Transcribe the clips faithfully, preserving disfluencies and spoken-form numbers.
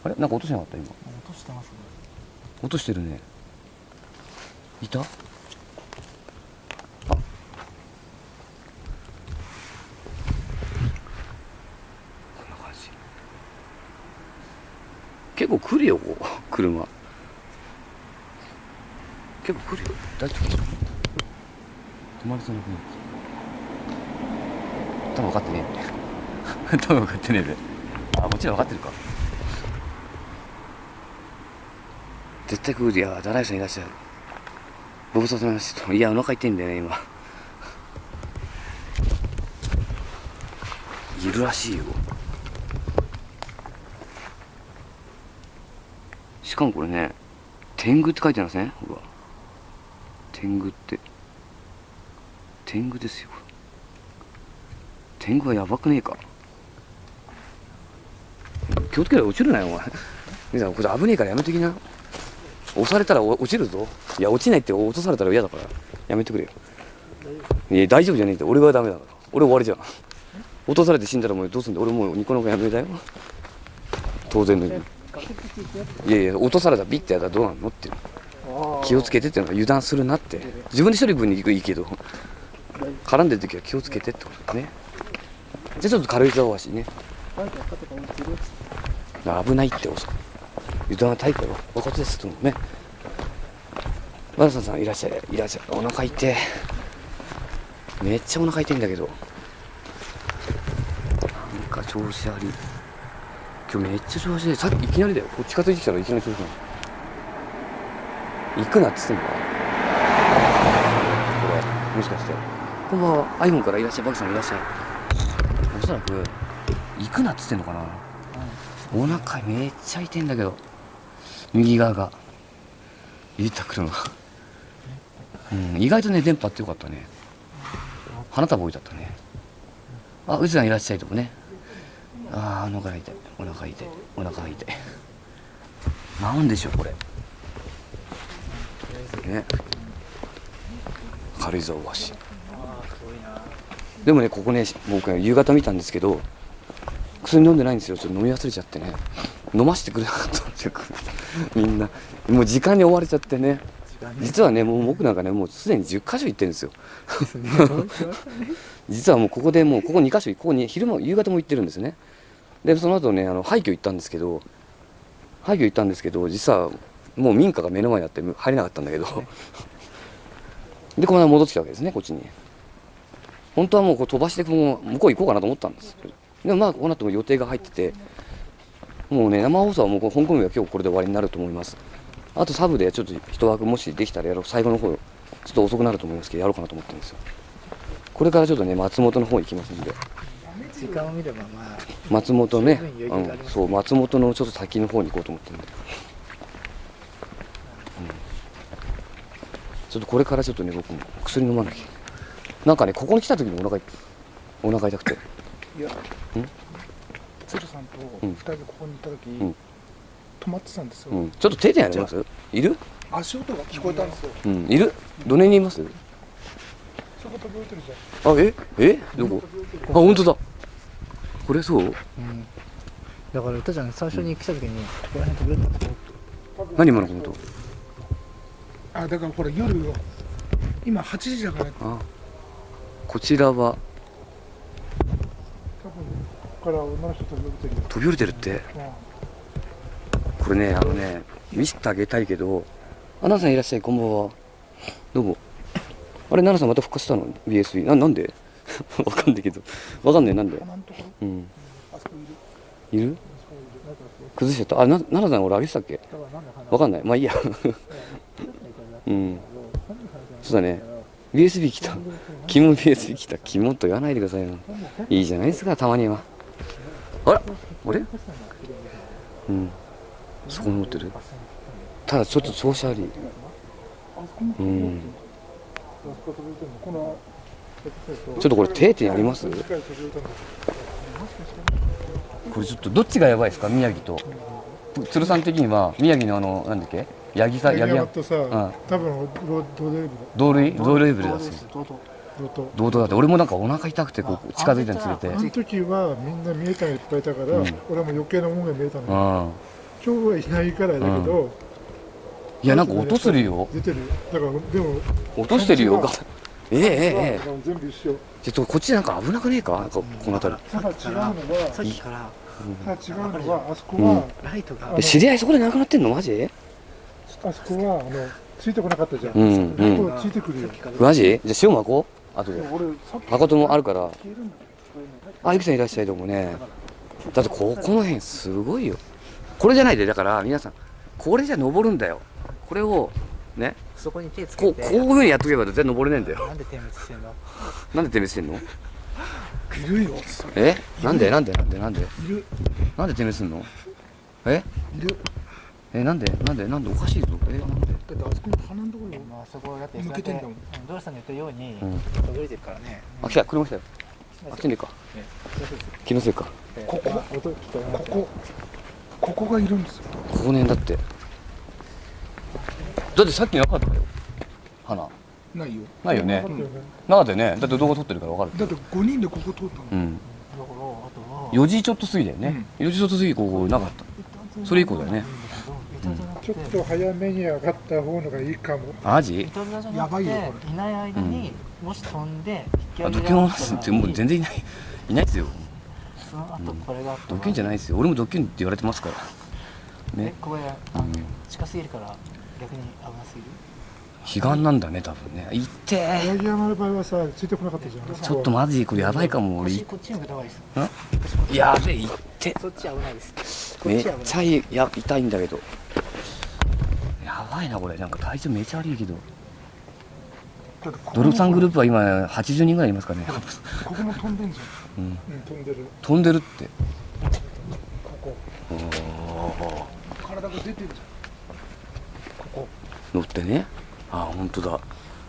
あれなんか落としてなかった今。 落としてますね。 落としてるね。いた？あ、こんな感じ。結構来るよ、ここ車。結構来るよ。大丈夫？止まりそうな雰囲気。多分分かってねえ。多分分かってねえで。あ、もちろん分かってるか。絶対来る。いや、ダライさんいらっしゃる。ご無沙汰してます。いや、お腹痛いんだよね、今。いるらしいよ。しかもこれね、天狗って書いてますね。ほら。天狗って。天狗ですよ。天狗はやばくねえか。気をつけろ、落ちるなよ、お前。兄さん、これ危ねえからやめときな。押されたら落ちるぞ。いや、落ちないって落とされたら嫌だから。やめてくれよ。いや、大丈夫じゃねえって。俺はダメだから。俺終わりじゃん。落とされて死んだらもうどうすんだ。俺もうニコニコやめだよ。当然のように。いやいや、落とされたらビッてやったらどうなんのって。気をつけてってのは油断するなって。自分で一人分に行くいいけど、絡んでる時は気をつけてってことね。じゃあちょっと軽井沢橋ね。危ないって遅く。油断は大会はおことですとね。マラソンさんいらっしゃい、いらっしゃい。お腹痛い。めっちゃお腹痛いんだけど。なんか調子あり。今日めっちゃ調子で、さっきいきなりだよ。こっち近づいてきたらいきなり調子なの。行くなっつってんのか。これもしかして。こんばんは。iPhone からいらっしゃい。バクさんいらっしゃい。おそらく行くなっつってんのかな。お腹めっちゃ痛いんだけど。右側が入れた車が、うん、意外とね電波ってよかったね。花束置いてあったね。あ、うちさんいらっしゃいとこね。ああ、お腹痛い、お腹痛い、お腹痛い。なんでしょうこれね。軽井沢橋でもね、ここね、僕ね夕方見たんですけど、薬飲んでないんですよ。ちょっと飲み忘れちゃってね、飲ませてくれなかったんですよみんな。もう時間に追われちゃってね。実はね、もう僕なんかね、もうすでにじゅっかしょ行ってるんですよ実はもうここでもうここにかしょ、ここに昼間夕方も行ってるんですね。でその後ね、あの廃墟行ったんですけど廃墟行ったんですけど実はもう民家が目の前にあって入れなかったんだけどでこのまま戻ってきたわけですね、こっちに。本当はもうこう飛ばしてもう向こう行こうかなと思ったんですけど、でもまあこの後も予定が入ってて、もうね生放送はもう香港は今日これで終わりになると思います。あとサブでちょっと一枠もしできたらやろう。最後の方ちょっと遅くなると思いますけどやろうかなと思ってるんですよ。これからちょっとね松本の方行きますんで。 時間を見ればまあ松本ね、うん、そう松本のちょっと先の方に行こうと思ってるんで、うん、ちょっとこれからちょっとね僕も薬飲まなきゃ。なんかねここに来た時にお腹お腹痛くて。 いや、鶴さんと二人でここに行った時、うん、止まってたんですよ、うん、 ちょっと手でやります？いる？ 足音が聞こえたんですよ。 うん、いる？どの辺にいます？ そこ飛び降りてるじゃん。 あ、え？え？どこ？あ、本当だ。これそう？うん。 だから歌ちゃん最初に来た時にここら辺飛び降りたんですよ。 何今のコメント？ あ、だからこれ夜よ。今はちじだから。あ、 こちらは。 多分ここから女の人飛び降りてるよ。 飛び降りてるって。うん、これね、あのね、見せてあげたいけど、あ、奈々さんいらっしゃい、こんばんは。どうも。あれ、奈々さんまた復活したの ビーエスビー。な、なんでわかんないけど。わかんない、なんで。うん。いる？崩しちゃった。あ、な、奈々さん俺あげてたっけ？わかんない。まあいいや。うん。そうだね。ビーエスビー 来た。キモ ビーエスビー 来た。キモと言わないでくださいよ。いいじゃないですか、たまには。あら、あれ？うん。そこに持ってる。ただちょっと調子悪い。うん。ちょっとこれ定点あります？これちょっとどっちがやばいですか、宮城と。鶴さん的には宮城のあのなんだっけ、八木さん、八木山とさ、多分同類同類レベルだし。同等だって。俺もなんかお腹痛くてこう近づいたにつれて。あの時はみんな見えたがいっぱいいたから、俺も余計なものが見えたの。 今日はいないからだけど、 いやなんか音するよ。 出てる。だからでも音してるよ。ええええええ。 全部一緒。 ちょっとこっちなんか危なくねえか、なんかこの辺り。 ただ違うのは、 さっきからただ違うのは、あそこは、 ライトがえ、知り合いそこで亡くなってんのマジ？ あそこはあのついてこなかったじゃん。 うんうんここついてくるよ。 マジ？じゃあ塩まこう後で。 俺さっき箱ともあるから。 消えるんだよ。 あ、ゆきさんいらっしゃい、どうもね。だってここの辺すごいよ。これじゃないで、だから皆さん、これじゃ登るんだよ。これを、ね、 そこに手つこう、 けて、 こういう風にやっとけば絶対登れねえんだよ。 なんで点滅してんの？ なんで点滅してんの？ いるよ。 えなんでなんでなんでなんでいる。 なんで点滅すんの？えいる。 え、なんでなんでなんでおかしいぞ。え、なんでだってあそこの鼻のところまあそこだって抜けてんだもん。 うんドラさんの言ったようにうん。 隠れてるからね。 あ、来た、車来たよ。あっちにいるか。気のせいか。 ここ、ここ、ここがいるんですよ。 ここの辺だって。だってさっきなかったよ。花。 ないよ。 ないよねなかったよね。 なかったよね。だって動画撮ってるからわかる。 だってごにんでここ通ったの。 うん。 だからあとはよじちょっと過ぎだよね。よじちょっと過ぎここなかった。それ以降だよね。 ちょっと早めに上がった方のがいいかも。 マジ？ いたずらじゃやなくてばいよこいない間にもし飛んで引きあ、 上げドキュンオナスってもう全然いない。いないですよ。 その後これがあったドキュンじゃないですよ。俺もドキュンって言われてますから。 ねね。 これあの近すぎるから逆に危なすぎる。 彼岸なんだね、多分ね。行ってー。 八木山の場合はさ、ついてこなかったじゃん。 ちょっとマジこれやばいかも。俺、 腰こっちに向けた方がいいです。 んやべえ、行って。 そっち危ないです。こっめっち危ない。 ちゃいい、や、痛いんだけど。やばいな、これ。なんか体調めちゃ悪いけど。 だってここドルさんグループは今はちじゅうにんぐらいいますかね。 ここも飛んでんじゃん。 うん。 うん、飛んでる。 飛んでるって。 ここ。 おー。 体が出てんじゃん。ここ。 乗ってね。あ、本当だ。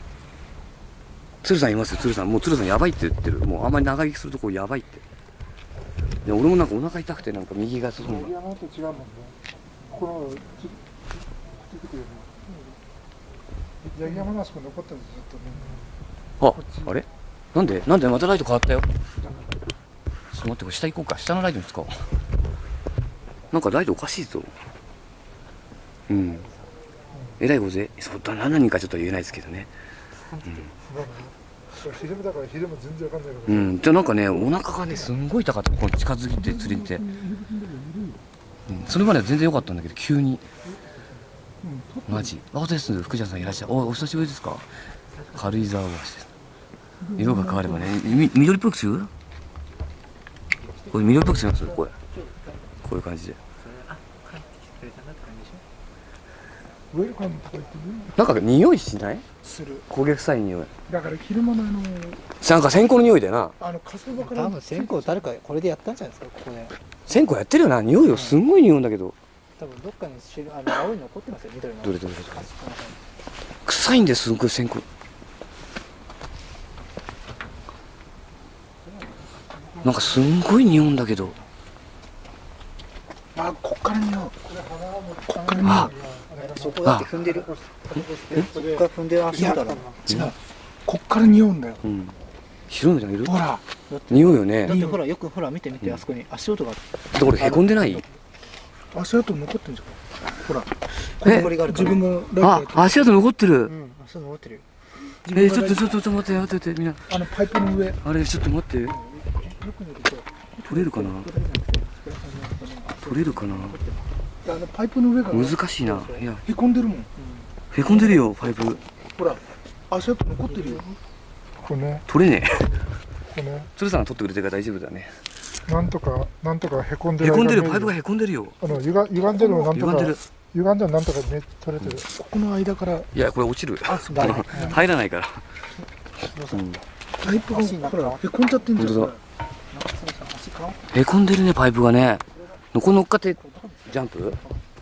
鶴さんいますよ、鶴さん。もう鶴さんやばいって言ってる。もうあんまり長生きするとこやばいって。で俺もなんかお腹痛くてなんか右が進八木む。 山と違うもんね。このつついてくるよね。八木山のあそこ残ったんですずっとね。 あ、あれなんでなんでまたライト変わったよ。ちょっと待って、これ下行こうか。下のライトに使おう。なんかライトおかしいぞ。うん。えらいごぜ。そうだ、何人かちょっと言えないですけどね。 昼間だから昼も全然わかんないのが。 うん。じゃあなんかね、お腹がね、すんごい痛かった。この近づいて釣りに行って。うん。それまでは全然良かったんだけど、急に。マジ。あ、です。福ちゃんさんいらっしゃい。お、お久しぶりですか。軽井沢橋です。色が変わればね、み緑っぽくする？これ緑っぽくしますこれ。こういう感じで。 ウェルカムとか言ってね。 なんか匂いしない？ する。 焦げ臭い匂い。 だから昼間のあのなんか線香の匂いだよな。 あの火葬場から多分線香誰かこれでやったんじゃないですかここで。 線香やってるよな。匂いよ。すんごい匂うんだけど。 多分どっかに白あの青いの残ってますよ緑の。 どれどれどれ。臭いんですすごい線香。なんかすんごい匂うんだけど。 あ、こっから匂う。こっからあ匂う。 そこだって踏んでる。そこから踏んでる足いや、 だろ。 違う。こっから匂うんだよ。 うん。白いのちゃんいる？ ほら。 匂うよね。 だってほらよくほら見て見てあそこに足音がある。 でこれへこんでない？ 足跡残ってんじゃん。ほら。 ここりがあるから。 自分がライトやあって、 足跡残ってる。 うん足音残ってるよ。 えー、ちょっとちょっとちょっと待って待って待ってみんな。 あのパイプの上。 あれちょっと待って。 よく見ると取れるかな？取れるかな？ あのパイプの上が難しいな。いや、 へこんでるもん。 へこんでるよ、パイプ。 ほら、足跡残ってるよ。これね、 取れねえ。 これね、 鶴さんが取ってくれてるから大丈夫だね。 なんとか、なんとかへこんでる。 へこんでる、パイプがへこんでるよ。 あの、ゆが、歪んでるのなんとか。 歪んでる。 歪んでるなんとかね、取れてる。ここの間から。 いや、これ落ちる。 あ、そうだ。 入らないから。うんパイプが、ほら、へこんじゃってんじゃん。 本当だへこんでるね、パイプがね。のこ乗っかってジャンプ？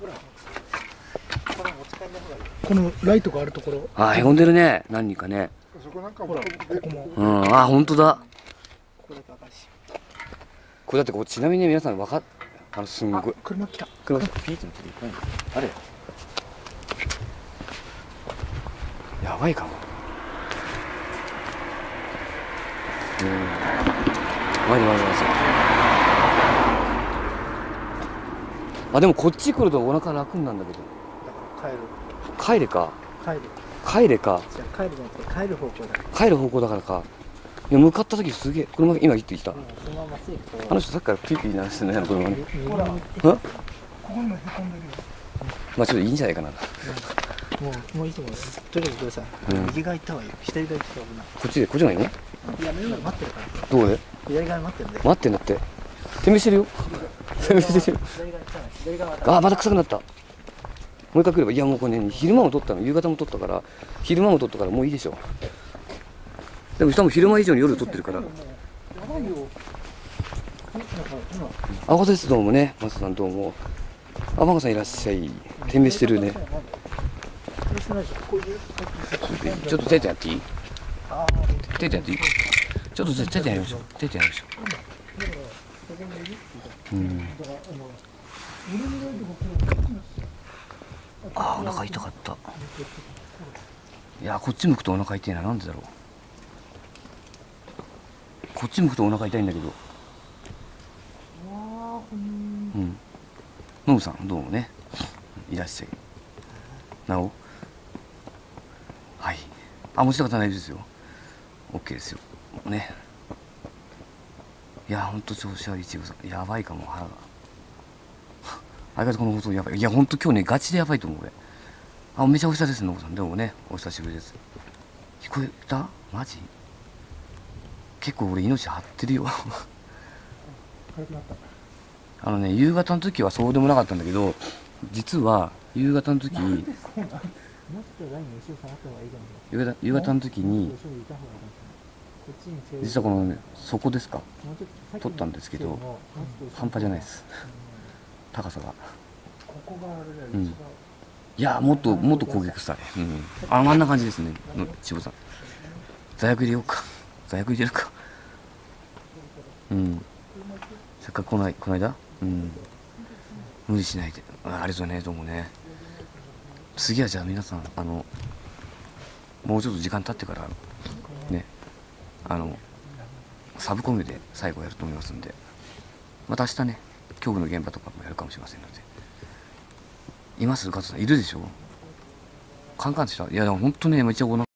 このライトがあるところ。 あ、へこんでるね。何人かね。 そこなんかほら、ここも。 うん、あ、本当だ。 これだけ赤いし。 これだってこうちなみに皆さんわかっあのすんごい。 車来た。 車ピーってなってる。何？あれ。やばいかも。うん。マジマジマジ。 あでもこっち来るとお腹楽になるんだけど。 だから帰れか帰る帰れか帰るじゃあ帰るじゃなくて帰る方向だ。 帰る方向だからか。いや向かった時すげえ車が今行ってきた。 うんそのまままっすぐこうあの人さっきからピーピー鳴らしてんね車に。 右にほら行ってうんここにもへこんでるよ。 まあちょっといいんじゃないかな。こもうもういいと思うよ。とりあえずどうさ、 うん右側行った方がいいよ。左側行った方が危ない。 っちでこっちがいいね。 いや目の前待ってるからどこで左側に待ってるんで。 待ってんだって。点滅してるよ。点滅してる。 左側行ったら左側はあまた臭くなった。もう一回来ればいやもうこれね昼間も撮ったの夕方も撮ったから昼間も撮ったからもういいでしょ。でも多分昼間以上に夜撮ってるから。 やばいよ。 あこですどうもねマスさんどうも。あマコさんいらっしゃい。点滅してるね。ちょっと手でやっていい？手でやっていい？ちょっと手でやりましょう。手でやりましょう。うん。あーお腹痛かった。いやこっち向くとお腹痛いな。なんでだろう。こっち向くとお腹痛いんだけど。うん。ノブさんどうもね。いらっしゃい。なお。はい。あ持ちたかったら大丈夫ですよ。オッケーですよ。ね。いやほんと調子悪いちごさん。やばいかも腹が。相方この放送やばい。いやほんと今日ねガチでやばいと思う俺。あめちゃお久ですノブさん。でもねお久しぶりです。聞こえた？マジ？結構俺命張ってるよ。 軽くなった。 あのね夕方の時はそうでもなかったんだけど実は夕方の時もうちょっとラインの後ろ下がった方がいいかも。 夕方夕方の時に後ろにいた方がいいかもしれない。こっちに強い実はこのね底ですかもうちょっとさっきの撮ったんですけどもうちょっと後ろ半端じゃないです高さが。 ここがあれだよ。 うん一番いやもっともっと攻撃したい。うんああんな感じですねの千穂さん。座薬入れようか。座薬入れるか。うんせっかくこのこの間うん無理しないで。あありがとうねどうもね。次はじゃあ皆さんあのもうちょっと時間経ってからねあのサブコメで最後やると思いますんでまた明日ね恐怖の現場とかもやるかもしれませんので。います加藤さんいるでしょ。カンカンってした。いやでも本当ねめっちゃお腹